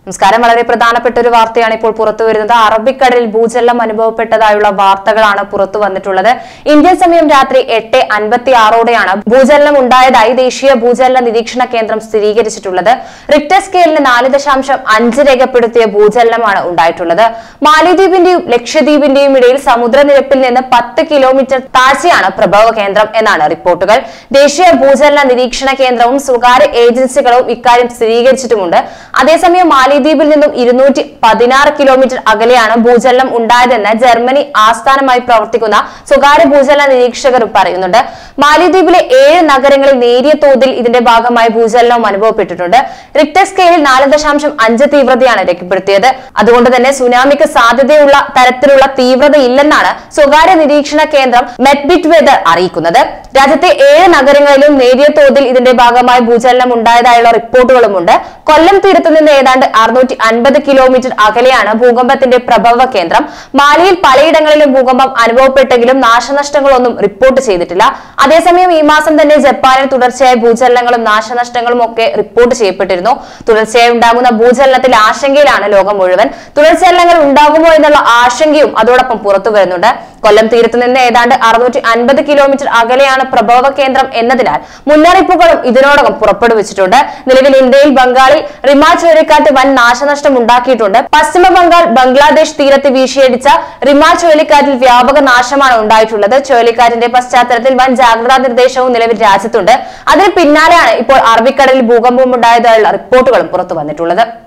നമസ്കാരം. വളരെ പ്രധാനപ്പെട്ട ഒരു വാർത്തയാണ് ഇപ്പോൾ പുറത്തുവരുന്നത്. അറബിക്കടലിൽ ഭൂചലനം അനുഭവപ്പെട്ടതായുള്ള വാർത്തകളാണ് പുറത്തു വന്നിട്ടുള്ളത്. ഇന്ത്യൻ സമയം രാത്രി 8:56ഓടെയാണ് ഭൂചലനം ഉണ്ടായതായി ദേശീയ ഭൂചലന നിരീക്ഷണ കേന്ദ്രം സ്ഥിരീകരിച്ചിട്ടുള്ളത്. റിക്ടർ സ്കെയിലിന് 4.5 രേഖപ്പെടുത്തിയ ഭൂചലനമാണ് ഉണ്ടായിട്ടുള്ളത്. മാലിദ്വീപിന്റെയും ലക്ഷദ്വീപിന്റെയും ഇടയിൽ സമുദ്രനിരപ്പിൽ നിന്ന് 10 കിലോമീറ്റർ താഴ്ചയാണ് പ്രഭവ കേന്ദ്രം എന്നാണ് റിപ്പോർട്ടുകൾ. ദേശീയ ഭൂചലന നിരീക്ഷണ കേന്ദ്രവും സ്വകാര്യ ഏജൻസികളും ഇക്കാര്യം സ്ഥിരീകരിച്ചിട്ടുമുണ്ട്. അതേസമയം മാലിദ്വീപിൽ നിന്നും 216 കിലോമീറ്റർ അകലെയാണ് ഭൂചലനം ഉണ്ടായതെന്ന് ജർമ്മനി ആസ്ഥാനമായി പ്രവർത്തിക്കുന്ന സ്വകാര്യ ഭൂചലന നിരീക്ഷകർ പറയുന്നുണ്ട്. മാലിദ്വീപിലെ 7 നഗരങ്ങളിൽ നേരിയ തോതിൽ ഇതിന്റെ ഭാഗമായി ഭൂചലനവും അനുഭവപ്പെട്ടിട്ടുണ്ട്. റിക്ടർ സ്കെയിലിൽ 4.5 തീവ്രതയാണ് രേഖപ്പെടുത്തിയത്. അതുകൊണ്ട് തന്നെ സുനാമിക്ക് സാധ്യതയുള്ള തരത്തിലുള്ള തീവ്രതയില്ലെന്നാണ് സ്വകാര്യ നിരീക്ഷണ കേന്ദ്രം മെറ്റ്ബിറ്റ് വെതർ അറിയിക്കുന്നത്. രാജ്യത്തെ 7 നഗരങ്ങളിലും നേരിയ തോതിൽ ഇതിന്റെ ഭാഗമായി ഭൂചലനം ഉണ്ടായതായുള്ള റിപ്പോർട്ടുകളുമുണ്ട്. കൊല്ലം തീരത്ത് നിന്ന് ഏതാണ്ട് 650 കിലോമീറ്റർ അകലെയാണ് ഭൂകമ്പത്തിന്റെ പ്രഭവ കേന്ദ്രം. മാലിയിൽ പലയിടങ്ങളിലും ഭൂകമ്പം അനുഭവപ്പെട്ടെങ്കിലും നാശനഷ്ടങ്ങളൊന്നും റിപ്പോർട്ട് ചെയ്തിട്ടില്ല. അതേസമയം ഈ മാസം തന്നെ ജപ്പാനിൽ തുടർച്ചയായ ഭൂചലനങ്ങളും നാശനഷ്ടങ്ങളും ഒക്കെ റിപ്പോർട്ട് ചെയ്യപ്പെട്ടിരുന്നു. തുടർച്ചയായി ഉണ്ടാകുന്ന ഭൂചലനത്തിൽ ആശങ്കയിലാണ് ലോകം മുഴുവൻ. തുടർചലനങ്ങൾ ഉണ്ടാകുമോ എന്നുള്ള ആശങ്കയും അതോടൊപ്പം പുറത്തു വരുന്നുണ്ട്. കൊല്ലം തീരത്ത് നിന്ന് ഏതാണ്ട് 650 കിലോമീറ്റർ അകലെയാണ് പ്രഭവ കേന്ദ്രം എന്നതിനാൽ മുന്നറിയിപ്പുകളും ഇതിനോടകം പുറപ്പെടുവിച്ചിട്ടുണ്ട്. നിലവിൽ ഇന്ത്യയിൽ ബംഗാളിൽ റിമ ചുഴലിക്കാറ്റ് വൻ നാശനഷ്ടം ഉണ്ടാക്കിയിട്ടുണ്ട്. പശ്ചിമ ബംഗാൾ ബംഗ്ലാദേശ് തീരത്ത് വീശിയടിച്ച റിമ ചുഴലിക്കാറ്റിൽ വ്യാപക നാശമാണ് ഉണ്ടായിട്ടുള്ളത്. ചുഴലിക്കാറ്റിന്റെ പശ്ചാത്തലത്തിൽ വൻ ജാഗ്രതാ നിർദ്ദേശവും നിലവിൽ രാജ്യത്തുണ്ട്. അതിന് പിന്നാലെയാണ് ഇപ്പോൾ അറബിക്കടലിൽ ഭൂകമ്പം ഉണ്ടായതായുള്ള റിപ്പോർട്ടുകളും പുറത്തു വന്നിട്ടുള്ളത്.